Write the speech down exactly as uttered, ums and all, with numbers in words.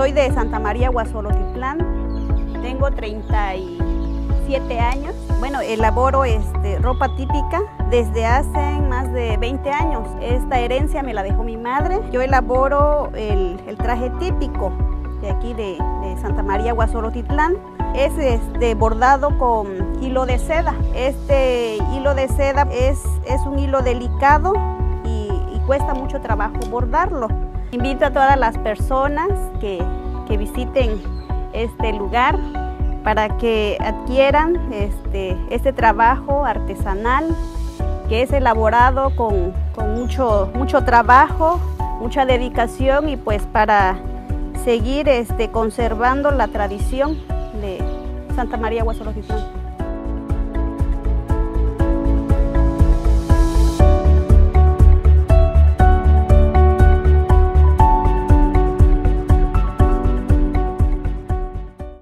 soy de Santa María, Guasolotitlán, tengo treinta y siete años. Bueno, elaboro este, ropa típica desde hace más de veinte años. Esta herencia me la dejó mi madre. Yo elaboro el, el traje típico de aquí de, de Santa María, Guasolotitlán. Es este, bordado con hilo de seda. Este hilo de seda es, es un hilo delicado y, y cuesta mucho trabajo bordarlo. Invito a todas las personas que, que visiten este lugar para que adquieran este, este trabajo artesanal que es elaborado con, con mucho, mucho trabajo, mucha dedicación y pues para seguir este, conservando la tradición de Santa María, Guasolotitlán.